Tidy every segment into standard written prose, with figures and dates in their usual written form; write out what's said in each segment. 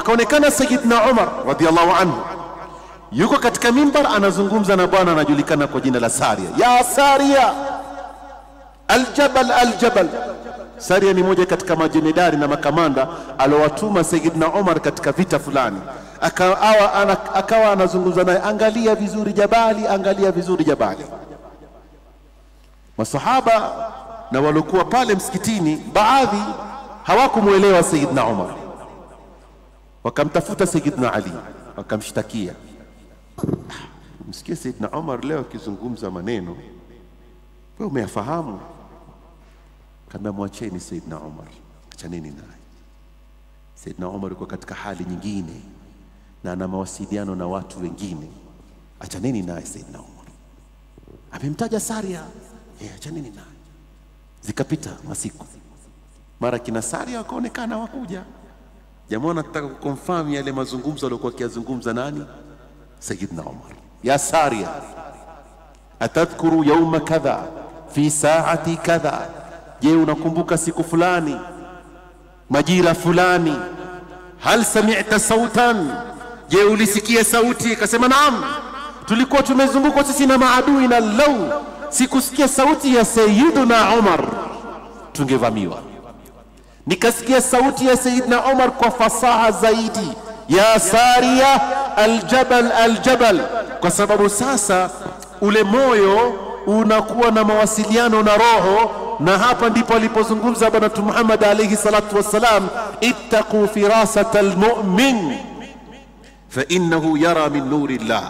Pakaonekana Sayyidina Umar radhiyallahu anhu yuko katika mimbar anazungumza na bwana anajulikana kwa jina la Saria. Ya Saria, aljabal aljabal. Saria ni moja katika majemadari na makamanda alowatuma Sayyidina Umar katika vita fulani. Akawa anazungumza naye, angalia vizuri jabali, angalia vizuri jabali. Masahaba na waliokuwa pale msikitini baadhi hawakumuelewa Sayyidina Umar, wakamtafuta Sayyidina Ali wakamshtakia. Msikie Sayyidina Umar leo akizungumza maneno, wewe umeyafahamu? Kama mwacheni Sayyidina Umar, achaneni naye. Sayyidina Umar yuko katika hali nyingine na ana mawasiliano na watu wengine, achaneni naye Sayyidina Umar. Amemtaja Saria, achaneni naye. Zikapita masiku, mara kina Saria wakaonekana wakuja. Jamaa anataka kuconfirm yale mazungumzo aliyokuwa akizungumza nani? Sayyidina Umar. Ya Saria, atadhkuru yawma kadha fi saati kadha, je unakumbuka siku fulani majira fulani? Hal sami'ta sautan, je ulisikia sauti? Akasema naam, tulikuwa tumezungukwa sisi na maadui, na lau sikusikia sauti ya Sayyidina Umar tungevamiwa. Nikasikia sauti ya Sayyidina Umar kwa fasaha zaidi, ya Saria aljabal aljabal, kwa sababu sasa ule moyo unakuwa na mawasiliano na roho. Na hapa ndipo alipozungumza Bwana Mtume Muhammad alayhi salatu wassalam, ittaqu firasata almu'min fa innahu yara min nurillah.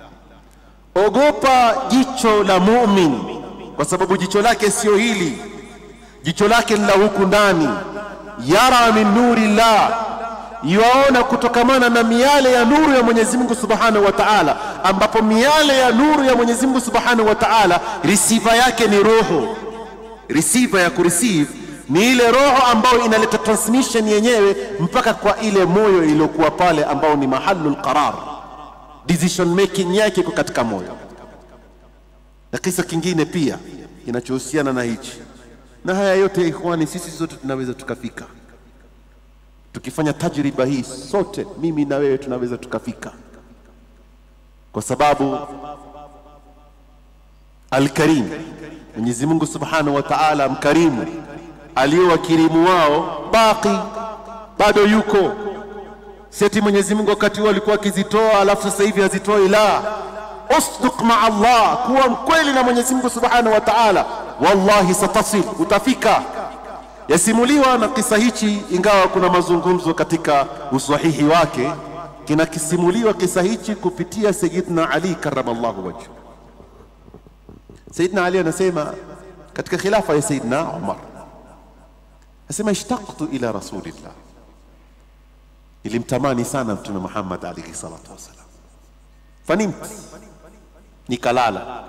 Ogopa jicho la mu'min, kwa sababu jicho lake sio hili, jicho lake la huku ndani. Yara min nurillah, yuaona kutokamana na miale ya nuru ya Mwenyezi Mungu Subhanahu wa Ta'ala, ambapo miale ya nuru ya Mwenyezi Mungu Subhanahu wa Ta'ala receiver yake ni roho. Receiver ya kureceive ni ile roho ambayo inaleta transmission yenyewe mpaka kwa ile moyo iliyokuwa pale, ambao ni mahallul qarar, decision making yake iko katika moyo. Na kisa kingine pia kinachohusiana na hichi, na haya yote ikhwani, sisi sote tunaweza tukafika. Tukifanya tajriba hii sote, mimi na wewe tunaweza tukafika, kwa sababu Al-Karim, Mwenyezi Mungu Subhanahu wa Ta'ala mkarimu, aliyowakirimu wao baki bado yuko. Seti Mwenyezi Mungu wakati huo alikuwa akizitoa alafu sasa hivi hazitoi. La, usduq ma Allah, kuwa mkweli na Mwenyezi Mungu Subhanahu wa Ta'ala, wallahi satasil, utafika. Yasimuliwa na kisa hichi, ingawa kuna mazungumzo katika usahihi wake, kinakisimuliwa kisa hichi kupitia Sayyidina Ali karramallahu wajhu. Sayyidina Ali anasema katika khilafa ya Sayyidina Umar, anasema ishtaqtu ila rasulillah, nilimtamani sana Mtume Muhammad alayhi salatu wasalam. Fanimt, nikalala.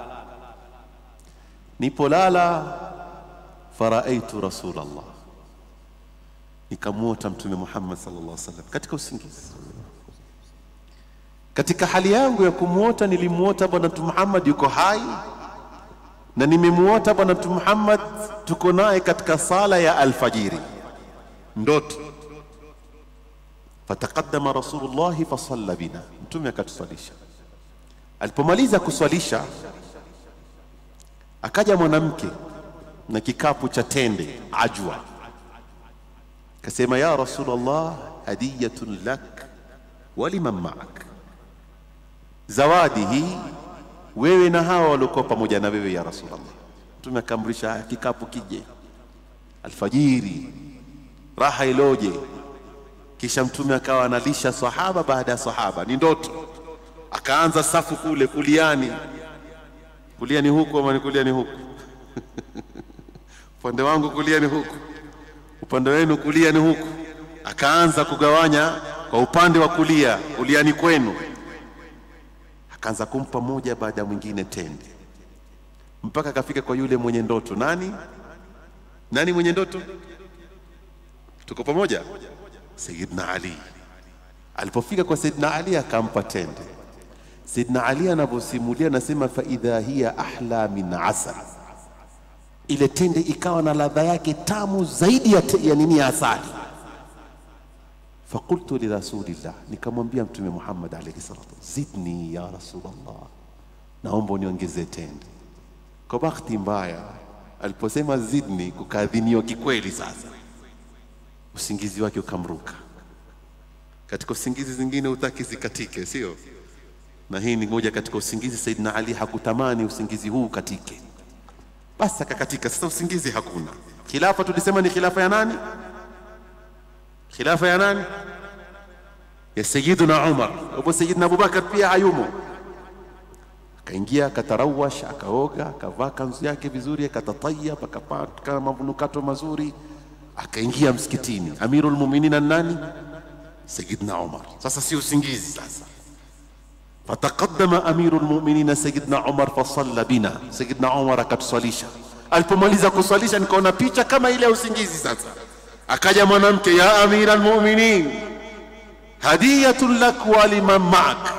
Nipolala faraaitu Rasulullah, nikamuota Mtume Muhammad sallallahu alaihi wasallam katika usingizi. Katika hali yangu ya kumuota, nilimuota Bwana Mtume Muhammad yuko hai, na nimemuota Bwana Mtume Muhammad tuko naye katika sala ya alfajiri, ndoto. Fataqaddama Rasulullah fasalla bina, Mtume akatusalisha. Alipomaliza kuswalisha, akaja mwanamke na kikapu cha tende ajwa, kasema ya Rasulullah, hadiyatun lak wa liman ma'ak, zawadi hii wewe na hawa waliokuwa pamoja na wewe ya Rasulullah. Mtume akamrisha kikapu kije alfajiri, raha iloje. Kisha Mtume akawa analisha sahaba baada ya sahaba, ni ndoto. Akaanza safu kule kuliani, kuliani huku ama kuliani huku upande wangu kulia ni huku, upande wenu kulia ni huku. Akaanza kugawanya kwa upande wa kulia, kuliani kwenu. Akaanza kumpa moja baada ya mwingine tende, mpaka akafika kwa yule mwenye ndoto. Nani mwenye ndoto? Tuko pamoja? Sayyidina Ali. Alipofika kwa Sayyidina Ali akampa tende. Sayyidina Ali anaposimulia anasema fa idha hiya ahla min asal, ile tende ikawa na ladha yake tamu zaidi ya nini, ya asali. Fakultu li rasulillah, nikamwambia Mtume Muhammad alayhi salatu, zidni ya Rasulullah, naomba niongeze tende. Kwa bahati mbaya aliposema zidni, kukaadhiniwa kikweli. Sasa usingizi wake ukamruka. Katika usingizi zingine utaki zikatike, sio? Na hii ni moja katika usingizi. Saidina Ali hakutamani usingizi huu katike, basi akakatika. Sasa usingizi hakuna. Khilafa tulisema ni khilafa ya nani? Khilafa ya nani? Ya Sayyidina Umar. Abu Sayyidina Abubakar pia hayumo. Akaingia, akatarawash, akaoga, akavaa kanzu yake vizuri, akatatayab, akapaka manukato mazuri, akaingia msikitini. Amirul Mu'minin nani? Sayyidina Umar. Sasa si usingizi sasa. Fataqaddama Amirul Mu'minin Sayyidina Umar fasalla bina. Sayyidina Umar akatusalisha. Alipomaliza kusalisha nikaona picha kama ile ya usingizi. Sasa akaja mwanamke, ya Amirul Mu'minin, hadiyatun lak wa liman ma'ak,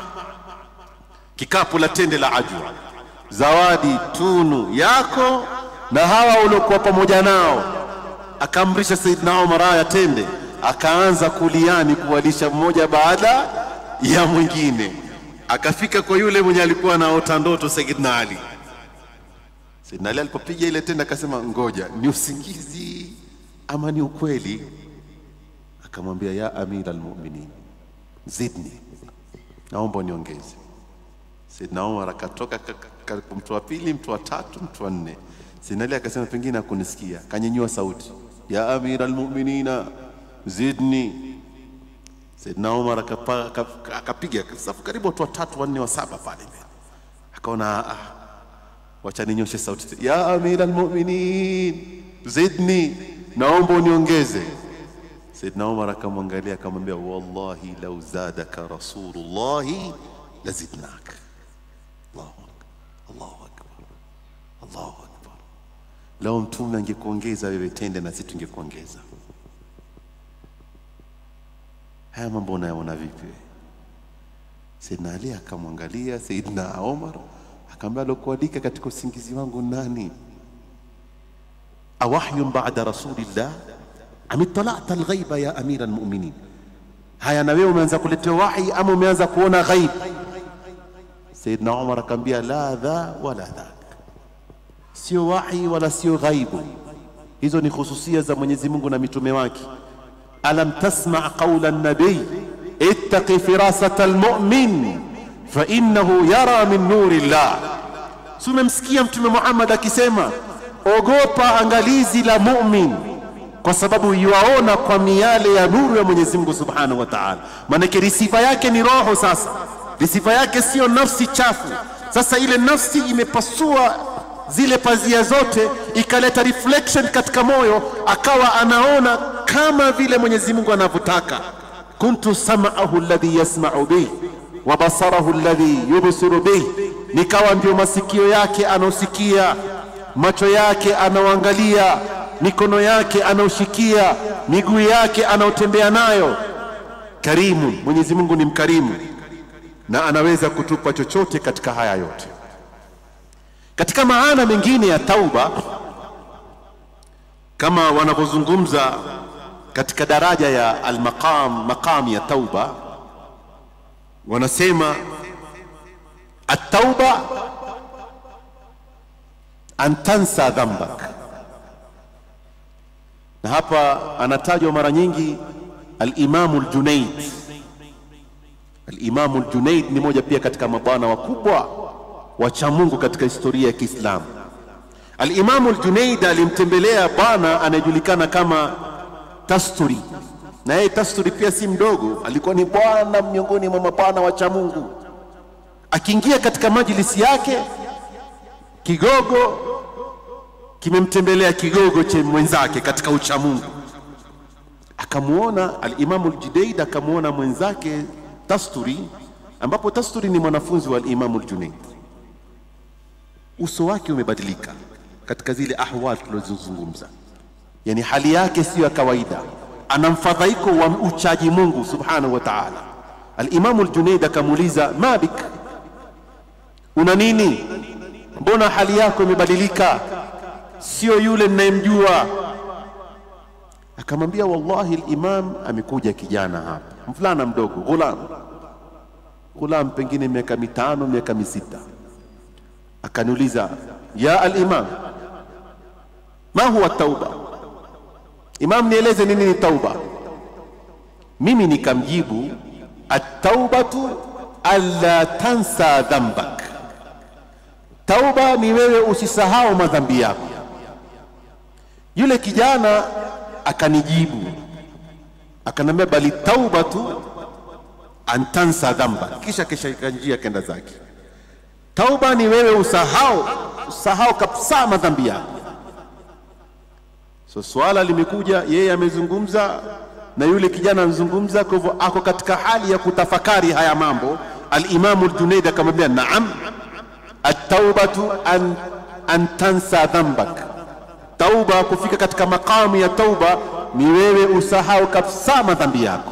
kikapu la tende la ajwa, zawadi tunu yako na hawa uliokuwa pamoja nao. Akamrisha Sayyidina Umar ya tende, akaanza kuliani kuwalisha mmoja baada ya mwingine. Akafika kwa yule mwenye alikuwa anaota ndoto, Sayyidina Ali. Sayyidina Ali alipopiga ile tende akasema, ngoja ni usingizi ama ni ukweli? Akamwambia, ya Amiral Mu'minin, zidni, naomba niongeze. Sayyidina Umar akatoka, mtu wa pili, mtu wa tatu, mtu wa nne. Sayyidina Ali akasema, pengine hakunisikia, kanyanyua sauti, ya Amiral Mu'minina zidni. Sayyidina Umar akapiga safu karibu watu watatu, wanne, wa saba pale. Akaona wacha ninyoshe sauti, ya Amiral Mu'minin zidni, naomba uniongeze. Sayyidina Umar akamwangalia akamwambia, wallahi law zadaka Rasulullah lazidnak. Allahu akbar, Allahu akbar. Lao mtume angekuongeza wewe tende na sisi tungekuongeza. Haya mambo unayaona vipi? Sayyidina Ali akamwangalia Sayyidina Umar akamwambia, alokualika katika usingizi wangu nani? Awahyun ba'da Rasulillah am ittala'ta al-ghaiba ya Amira al-Mu'minin? Haya, na wewe umeanza kuletea wahi ama umeanza kuona ghaib? Sayyidina Umar akamwambia, la dha wala dhak, sio wahi wala sio ghaibu. Hizo ni khususia za Mwenyezi Mungu na mitume wake. Alam tasma' qawla an-nabiy ittaqi firasata al-mu'min fa innahu yara min nurillah. Tumemsikia Mtume Muhammad akisema, ogopa angalizi la mu'min, kwa sababu yuaona kwa miale ya nuru ya Mwenyezi Mungu Subhanahu wa Ta'ala. Maana sifa yake ni roho. Sasa sifa yake sio nafsi chafu. Sasa ile nafsi imepasua zile pazia zote, ikaleta reflection katika moyo, akawa anaona kama vile Mwenyezi Mungu anavyotaka. Kuntu sam'ahu alladhi yasma'u bihi wa basarahu alladhi yubsiru bihi, nikawa ndio masikio yake anaosikia, macho yake anaoangalia, mikono yake anaoshikia, miguu yake anaotembea nayo. Karimu, Mwenyezi Mungu ni mkarimu na anaweza kutupa chochote katika haya yote. Katika maana mengine ya tauba, kama wanavyozungumza katika daraja ya maqam ya tauba, wanasema at-tauba an tansa dhanbak. Na hapa anatajwa mara nyingi al-Imam al-Junayd. Al-Imam al-Junayd ni moja pia katika mabwana wakubwa wacha Mungu katika historia ya Kiislamu. Al-Imam al-Junayd alimtembelea bwana anayejulikana kama Tasturi, na yeye Tasturi pia si mdogo, alikuwa ni bwana miongoni mwa mabwana wacha Mungu. Akiingia katika majlisi yake, kigogo kimemtembelea kigogo cha mwenzake katika ucha Mungu. Akamuona al-Imam al-Junayd, akamuona mwenzake Tasturi, ambapo Tasturi ni mwanafunzi wa al-Imam al-Junayd. Uso wake umebadilika katika zile ahwal tulizozungumza, yani hali yake sio ya kawaida, ana mfadhaiko wa uchaji Mungu Subhanahu wa Ta'ala. Al-Imam al-Junayd akamuuliza, mabik, una nini? Mbona hali yako imebadilika? Sio yule ninayemjua. Akamwambia, wallahi al-imam, amekuja kijana hapa, mvulana mdogo, ghulam pengine miaka 5 miaka 6. Akaniuliza, ya al-imam, ma huwa tauba? Imam, nieleze nini ni tauba? Mimi nikamjibu, at-taubatu alla tansa dhanbak, tauba ni wewe usisahau madhambi yako. Yule kijana akanijibu akanambia, bali taubatu an tansa dhanbak, kisha kanjia kenda zake. Tauba ni wewe usahau kabisa madhambi yako. So swala limekuja, yeye amezungumza na yule kijana anazungumza, kwa hivyo ako katika hali ya kutafakari haya mambo. Al-Imam al-Junayd akamwambia, naam, at-taubatu an tansa dhanbak, tauba, kufika katika makamu ya tauba ni wewe usahau kabisa madhambi yako.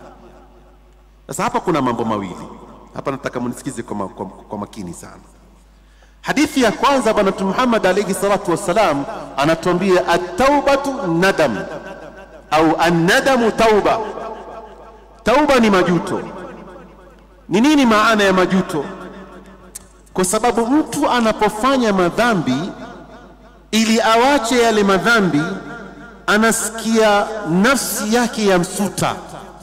Sasa hapa kuna mambo mawili hapa, nataka mnisikize kwa makini sana. Hadithi ya kwanza, Bwana Mtume Muhammad alayhi salatu wassalam anatuambia, at-taubatu nadam au an-nadamu tauba. Tauba ni majuto. Ni nini maana ya majuto? Kwa sababu mtu anapofanya madhambi, ili awache yale madhambi, anasikia nafsi yake ya msuta.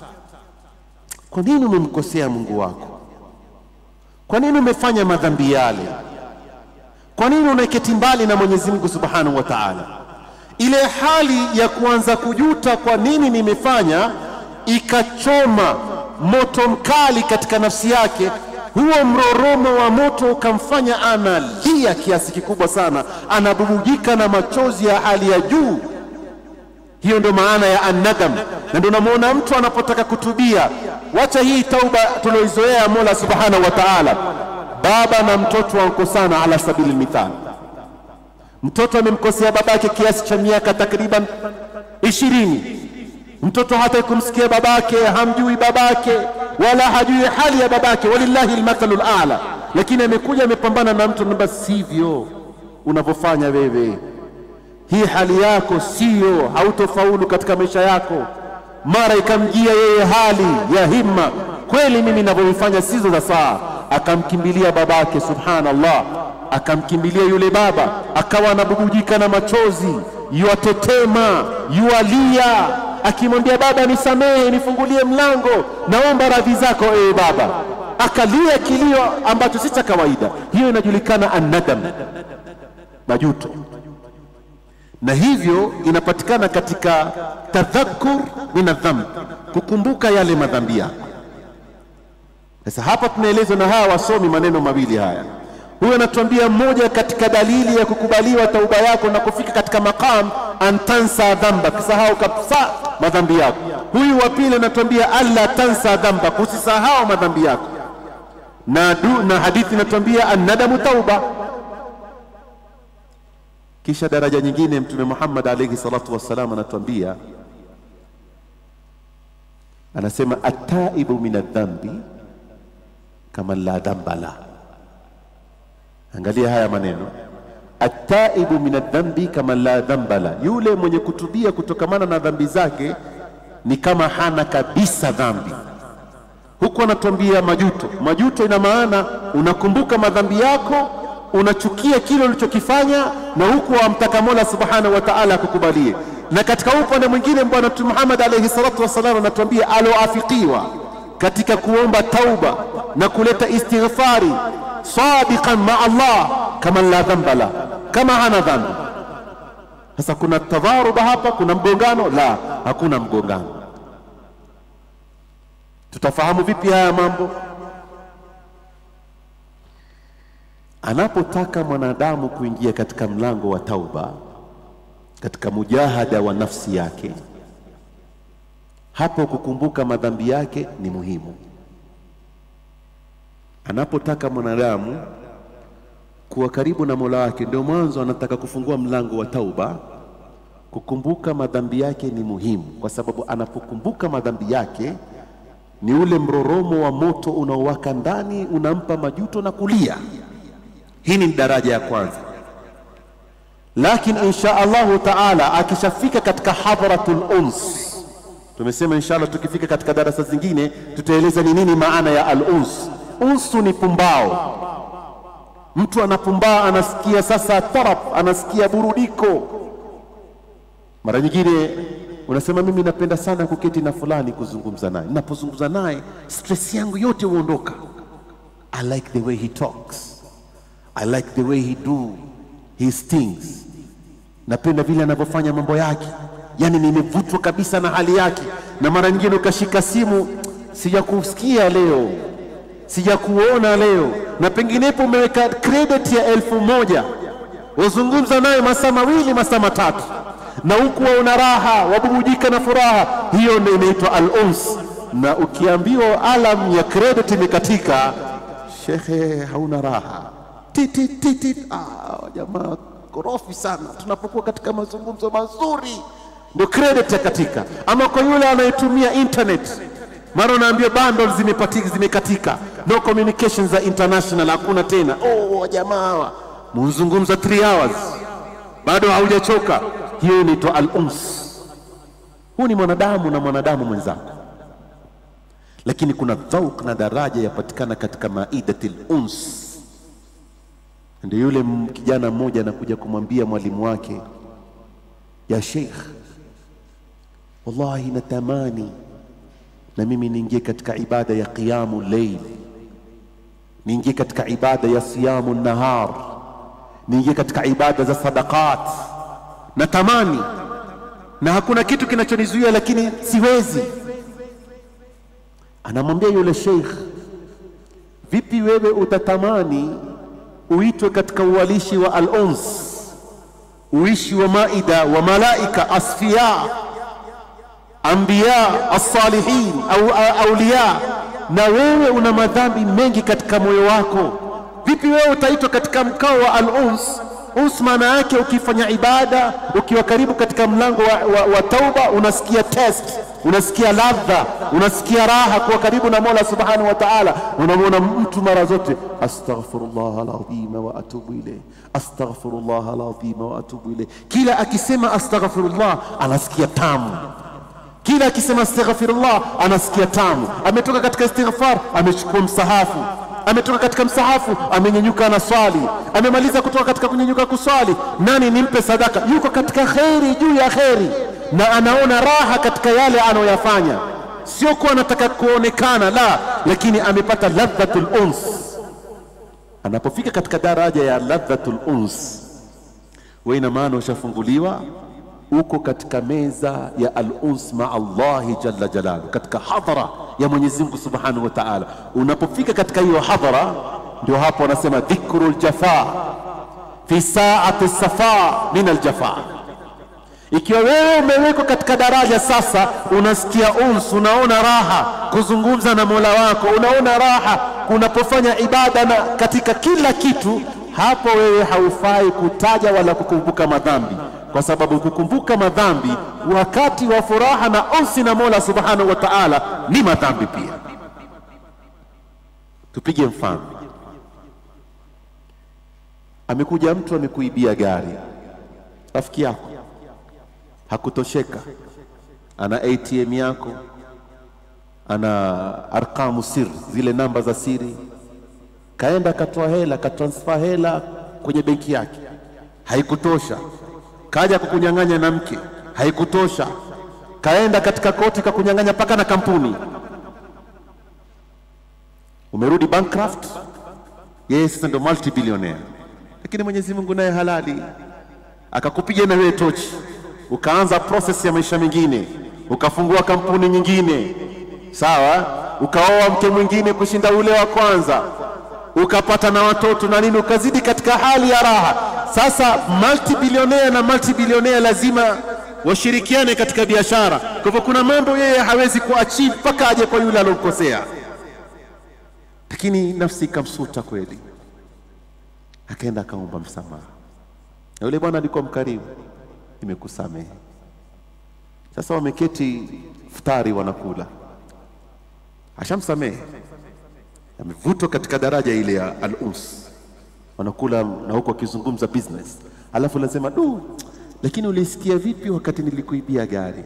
Kwa nini umemkosea Mungu wako? Kwa nini umefanya madhambi yale? Kwa nini unaketi mbali na Mwenyezi Mungu Subhanahu wa Ta'ala? Ile hali ya kuanza kujuta kwa nini nimefanya, ikachoma moto mkali katika nafsi yake. Huo mroromo wa moto ukamfanya analia kiasi kikubwa sana, anabubujika na machozi ya hali ya juu. Hiyo ndio maana ya an-nadam. Na ndio unamuona mtu anapotaka kutubia, wacha hii tauba tulioizoea Mola Subhanahu wa Ta'ala. Baba na mtoto wankosana, ala sabili mithal. Mtoto amemkosea babake kiasi cha miaka takriban 20. Mtoto hata kumsikia babake, hamjui babake wala hajui hali ya babake, walillahi almathalul a'la. Lakini amekuja amepambana na mtu, namba sivyo unavyofanya wewe, hii hali yako sio, hautofaulu katika maisha yako. Mara ikamjia yeye hali ya himma, kweli mimi ninavyofanya sizo za saa. Akamkimbilia babake, subhanallah, akamkimbilia yule baba, akawa anabubujika na machozi, yuatetema, yualia, akimwambia, baba nisamehe, nifungulie mlango, naomba radhi zako ewe baba. Akalia kilio ambacho si cha kawaida. Hiyo inajulikana an-nadam, majuto. Na hivyo inapatikana katika tadhakkur min adh-dhanb, kukumbuka yale madhambi yako. Sasa hapa tunaelezwa na hawa wasomi maneno mawili haya. Huyo anatuambia moja katika dalili ya kukubaliwa tauba yako na kufika katika maqam antansa dhamba, kusahau kabisa madhambi yako. Huyu wa pili anatuambia alla tansa dhamba, usisahau madhambi yako. Na hadithi inatuambia an-nadamu tauba. Kisha daraja nyingine Mtume Muhammad alayhi salatu wassalam anatuambia, anasema, at-taibu min adh-dhanbi kama la dhamba la. Angalia haya maneno, at-taibu min adh-dhanbi kama la dhamba la, yule mwenye kutubia kutokamana na dhambi zake ni kama hana kabisa dhambi. Huko anatuambia majuto. Majuto ina maana unakumbuka madhambi yako, unachukia kile ulichokifanya, na huku amtaka Mola Subhanahu wa Ta'ala akukubalie. Na katika upande mwingine Bwana Mtume Muhammad alayhi salatu wasallam anatuambia, aloafikiwa katika kuomba tauba na kuleta istighfari sadiqan ma Allah kama la dhamba la, kama hana dhambi. Sasa kuna tadharuba hapa, kuna mgongano? La, hakuna mgongano. Tutafahamu vipi haya mambo? Anapotaka mwanadamu kuingia katika mlango wa tauba, katika mujahada wa nafsi yake, hapo kukumbuka madhambi yake ni muhimu. Anapotaka mwanadamu kuwa karibu na Mola wake, ndio mwanzo anataka kufungua mlango wa tauba, kukumbuka madhambi yake ni muhimu. Kwa sababu anapokumbuka madhambi yake, ni ule mroromo wa moto unaowaka ndani, unampa majuto na kulia. Hii ni daraja ya kwanza. lakini insha Allah taala akishafika katika hadratul uns, tumesema inshallah tukifika katika darasa zingine tutaeleza ni nini maana ya al-uns. Unsu ni pumbao. Mtu anapumbaa, anasikia sasa tarab, anasikia burudiko. Mara nyingine unasema mimi napenda sana kuketi na fulani kuzungumza naye. Ninapozungumza naye stress yangu yote huondoka. I like the way he talks. I like the way he do his things. Napenda vile anavyofanya mambo yake. Yani nimevutwa kabisa na hali yake. Na mara nyingine ukashika simu, sijakusikia leo, sijakuona leo, na penginepo umeweka credit ya 1000, wazungumza naye masaa mawili masaa matatu, na huku una raha, wabubujika na furaha. Hiyo ndio inaitwa al-uns. Na ukiambiwa alam ya credit imekatika, shekhe hauna raha. Jamaa korofi sana. Tunapokuwa katika mazungumzo mazuri ndio credit yakatika. Ama kwa yule anayetumia internet, mara unaambia bundles zimekatika, no communications za international, hakuna tena. Jamaa mzungumza 3 hours bado haujachoka. Hiyo inaitwa al-uns. Huu ni mwanadamu na mwanadamu mwenzako. Lakini kuna dhauq na daraja yapatikana katika maidatil uns. Ndio yule kijana mmoja anakuja kumwambia mwalimu wake, ya Sheikh, wallahi natamani na mimi niingie katika ibada ya qiyamul layl, niingie katika ibada ya siyamun nahar, niingie katika ibada za sadaqat. Natamani na hakuna kitu kinachonizuia, lakini siwezi. Anamwambia yule Sheikh, vipi wewe utatamani uitwe katika uwalishi wa al-uns, uishi wa maida wa malaika asfiya, anbiya as-salihin au awliya, na wewe una madhambi mengi katika moyo wako? Vipi wewe utaitwa katika mkao wa al-uns? Uns maana yake ukifanya ibada, ukiwa karibu katika mlango wa tauba, unasikia test, unasikia ladha, unasikia raha kuwa karibu na Mola Subhanahu wa Ta'ala. Unamwona mtu mara zote astaghfirullah alazim wa atubu ilayh, astaghfirullah alazim wa atubu ilayh. Kila akisema astaghfirullah anasikia tamu, kila akisema astaghfirullah anasikia tamu. Ametoka katika istighfar, amechukua msahafu, ametoka katika msahafu, amenyanyuka na swali, amemaliza kutoka katika kunyanyuka kuswali, nani nimpe sadaka? Yuko katika khairi juu ya khairi, na anaona raha katika yale anayoyafanya. Sio kwa anataka kuonekana, la, lakini amepata ladhatul uns. Anapofika katika daraja ya ladhatul uns, wewe ina maana ushafunguliwa, uko katika meza ya al-uns ma Allahi jalla jalalu, katika hadhara ya Mwenyezi Mungu Subhanahu wa Ta'ala. Unapofika katika hiyo hadhara, ndio hapo wanasema dhikrul jafa fi sa'ati safa min al-jafa. Ikiwa wewe umewekwa katika daraja sasa, unasikia uns, unaona raha kuzungumza na Mola wako, unaona raha unapofanya ibada na katika kila kitu, hapo wewe haufai kutaja wala kukumbuka madhambi, kwa sababu kukumbuka madhambi wakati wa furaha na unsi na Mola Subhanahu wa Ta'ala ni madhambi pia. Tupige mfano. Amekuja mtu amekuibia gari, rafiki yako, hakutosheka, ana ATM yako, ana arqamu sir, zile namba za siri, kaenda katoa hela, katransfer hela kwenye benki yake, haikutosha, kaja kukunyang'anya na mke, haikutosha, kaenda katika koti kakunyang'anya paka na kampuni, umerudi bankrupt. Yes, sasa ndo multi-billionaire. Lakini Mwenyezi Mungu naye halali akakupiga na wewe tochi, ukaanza process ya maisha mengine, ukafungua kampuni nyingine, sawa, ukaoa mke mwingine kushinda ule wa kwanza, ukapata na watoto na nini, ukazidi katika hali ya raha. Sasa multi-billionaire na multi-billionaire lazima washirikiane katika biashara. Kwa hivyo kuna mambo yeye hawezi kuachieve mpaka aje kwa yule aliyokosea. Lakini nafsi ikamsuta kweli, akaenda akaomba msamaha. Na yule bwana alikuwa mkarimu, nimekusamehe. Sasa wameketi futari wanakula, ashamsamehe, amevutwa katika daraja ile ya al-uns, wanakula na huko akizungumza business. alafu lazima lakini ulisikia vipi wakati nilikuibia gari?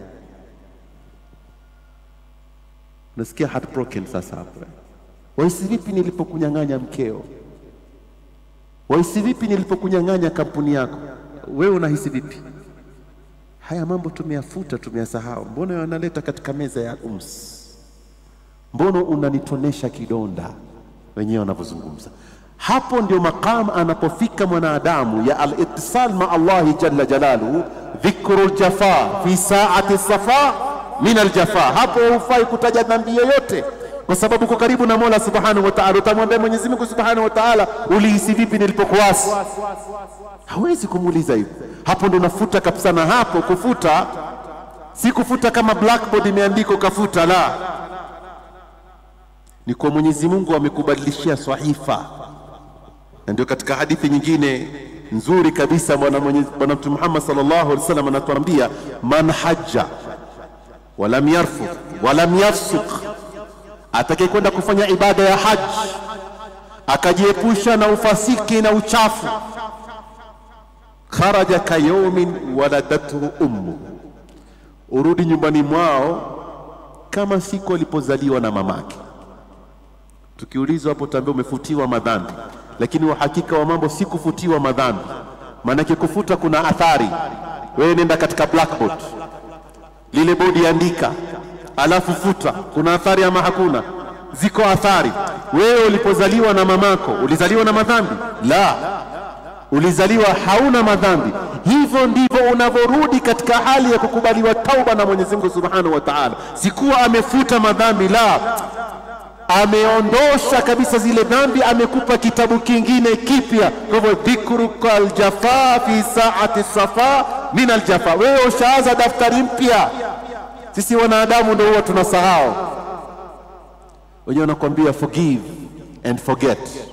Nasikia heartbroken sasa hapo. Wahisi vipi nilipokunyang'anya mkeo? Wahisi vipi nilipokunyang'anya kampuni yako? Wewe unahisi vipi? Haya mambo tumeyafuta, tumeyasahau. Mbona yanaleta katika meza ya mbona unanitonesha kidonda? Wenyewe wanapozungumza hapo, ndio maqam anapofika mwanadamu ya al-ittisal ma Allah jalla jalaluhu, dhikrul jafa fi sa'ati safa min al-jafa. Hapo hufai kutaja dhambi yoyote, kwa sababu uko karibu na Mola Subhanahu wa Ta'ala. Utamwambia Mwenyezi Mungu Subhanahu wa Ta'ala, ulihisi vipi nilipokuasi? Hawezi kumuuliza hivyo. Hapo ndo nafuta kabisa. Na hapo kufuta si kufuta kama blackboard imeandika kafuta, la, ni kwa Mwenyezi Mungu amekubadilishia sahifa. Na ndio katika hadithi nyingine nzuri kabisa Bwana Mtume Muhammad sallallahu alaihi wasallam anatuambia, man hajja walam yarfuth walam yafsuq, atakayekwenda kufanya ibada ya haji akajiepusha na ufasiki na uchafu, kharaja kayawmin waladathu ummu, urudi nyumbani mwao kama siku alipozaliwa na mamake. Tukiulizwa hapo tambia umefutiwa madhambi, lakini uhakika wa mambo si kufutiwa madhambi. Maana kufuta kuna athari. Wewe nenda katika blackboard, lile bodi andika, alafu futa. Kuna athari ama hakuna? Ziko athari. Wewe ulipozaliwa na mamako ulizaliwa na madhambi? La, ulizaliwa hauna madhambi. Hivyo ndivyo unavorudi katika hali ya kukubaliwa tauba na Mwenyezi Mungu Subhanahu wa Ta'ala. Sikuwa amefuta madhambi, la, ameondosha kabisa zile dhambi, amekupa kitabu kingine kipya. Kwa hivyo dhikrukal jafa fi sa'ati safa min aljafa, wewe ushaanza daftari mpya. Sisi wanadamu ndio huwa tunasahau. Wenyewe wanakuambia forgive and forget,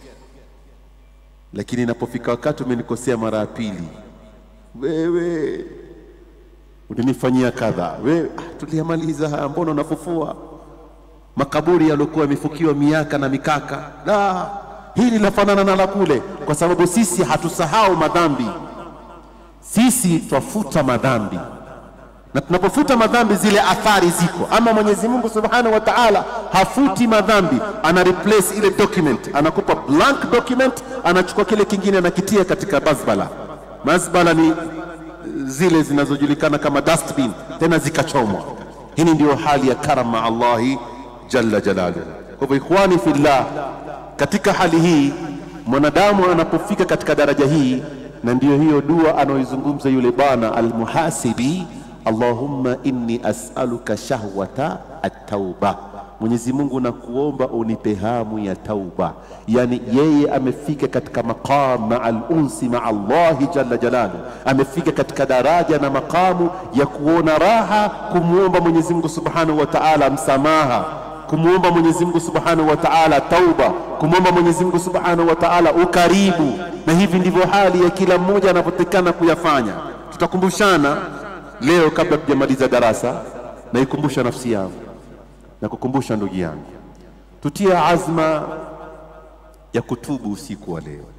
lakini inapofika wakati umenikosea mara ya pili, wewe ulinifanyia kadha, wewe tuliyamaliza, mbona unafufua makaburi yaliokuwa yamefukiwa miaka na mikaka? La, hili lafanana na la kule, kwa sababu sisi hatusahau madhambi. Sisi twafuta madhambi, na tunapofuta madhambi zile athari ziko. Ama Mwenyezi Mungu Subhanahu wa Ta'ala hafuti madhambi, ana replace ile document, anakupa blank document, anachukua kile kingine anakitia katika bazbala. Bazbala ni zile zinazojulikana kama dustbin, tena zikachomwa. Hii ndio hali ya karama Allahi jalla jalaluhu. Kwa hivyo ikhwani fillah, katika hali hii mwanadamu anapofika katika daraja hii, na ndio hiyo dua anaoizungumza yule bwana almuhasibi, Allahumma inni as'aluka shahwata at-tauba, Mwenyezi Mungu nakuomba unipe hamu ya tauba. Yani yeye amefika katika maqam ma'al unsi ma'a Allah jalla jalaluhu, amefika katika daraja na maqamu ya kuona raha kumuomba Mwenyezi Mungu Subhanahu wa Ta'ala msamaha, kumuomba Mwenyezi Mungu Subhanahu wa Ta'ala tauba, kumuomba Mwenyezi Mungu Subhanahu wa Ta'ala ukaribu. Na hivi ndivyo hali ya kila mmoja anapotekana kuyafanya. Tutakumbushana leo kabla tujamaliza darasa, na ikumbusha nafsi yangu na kukumbusha ndugu yangu, tutia azma ya kutubu usiku wa leo,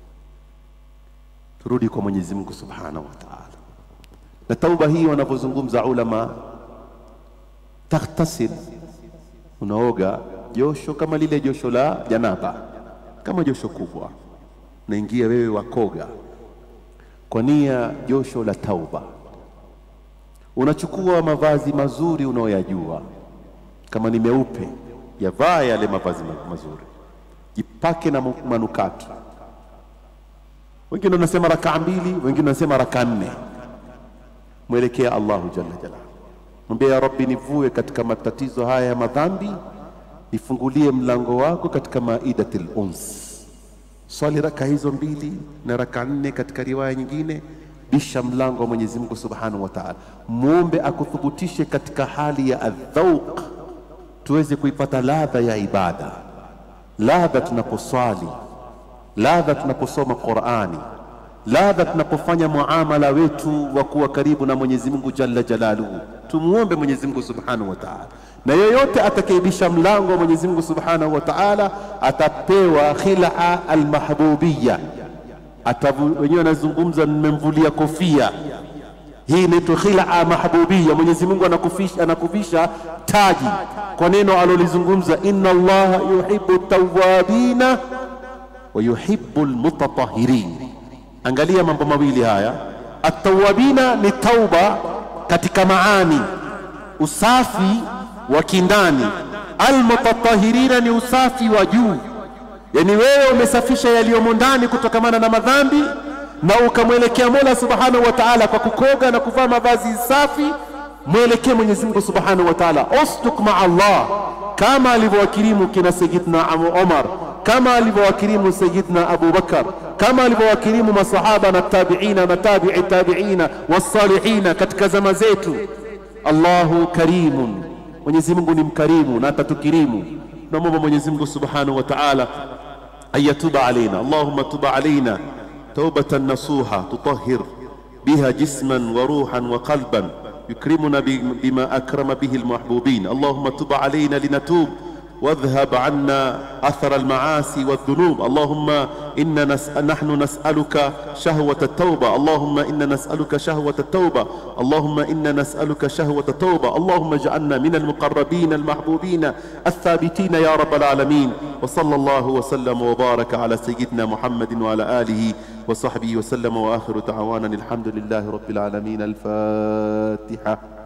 turudi kwa Mwenyezi Mungu Subhanahu wa Ta'ala. Na tauba hii wanapozungumza ulama, taghtasil, unaoga josho kama lile josho la janaba, kama josho kubwa, naingia wewe wakoga kwa nia josho la tauba. Unachukua mavazi mazuri unaoyajua, kama ni meupe yavaa yale mavazi mazuri, jipake na manukato. Wengine wanasema rakaa 2, wengine wanasema rakaa 4. Mwelekea Allahu jalla jalaluhu, mwambie ya Rabbi, nivue katika matatizo haya ya madhambi, nifungulie mlango wako katika maidatul uns. Swali rakaa hizo 2 na rakaa 4 katika riwaya nyingine, bisha mlango wa Mwenyezi Mungu Subhanahu wa Ta'ala. Muombe akuthubutishe katika hali ya adhauq, tuweze kuipata ladha ya ibada, ladha tunaposwali, ladha tunaposoma Qur'ani, ladha tunapofanya muamala wetu wa kuwa karibu na Mwenyezi Mungu jalla jalaluhu. Tumuombe Mwenyezi Mungu Subhanahu wa Ta'ala, na yoyote atakaibisha mlango wa Mwenyezi Mungu Subhanahu wa Ta'ala atapewa khil'a almahbubiyya, wenyewe wanazungumza nimemvulia kofia. Hii inaitwa khil'a mahbubiyya. Mwenyezi Mungu anakuvisha taji kwa neno alolizungumza, inna Allaha yuhibbu at-tawwabina wa yuhibbu al-mutatahhirin. Angalia mambo mawili haya. At-tawwabina ni tauba katika maani, usafi wa kindani. Al-mutatahhirina ni usafi wa juu, yani wewe umesafisha yaliyomo ndani kutokamana na madhambi na ukamwelekea Mola Subhanahu wa Ta'ala kwa kukoga na kuvaa mavazi safi. Mwelekee Mwenyezi Mungu Subhanahu wa Ta'ala, ustuk ma'a Allah, kama alivyowakirimu kina Sayyidina Umar, kama alivyowakirimu Sayyidina Abu Bakar, kama alivyowakirimu masahaba na tabi'ina na tabi'i tabi'ina was-salihina katika zama zetu. Allahu karimun, Mwenyezi Mungu ni mkarimu na atatukirimu. Naomba Mwenyezi Mungu Subhanahu wa Ta'ala ayatuba alaina. Allahumma tuba alaina توبة نصوحة تطهر بها جسما وروحا وقلبا، يكرمنا بما أكرم به المحبوبين. اللهم تب علينا لنتوب واذهب عنا أثر المعاصي والذنوب. اللهم نحن نسألك شهوة التوبة. اللهم إنا نسألك شهوة التوبة. اللهم إنا نسألك شهوة التوبة. اللهم اجعلنا من المقربين المحبوبين الثابتين يا رب العالمين. وصلى الله وسلم وبارك على سيدنا محمد وعلى آله وصحبه وسلم، وآخر دعوانا الحمد لله رب العالمين. الفاتحة.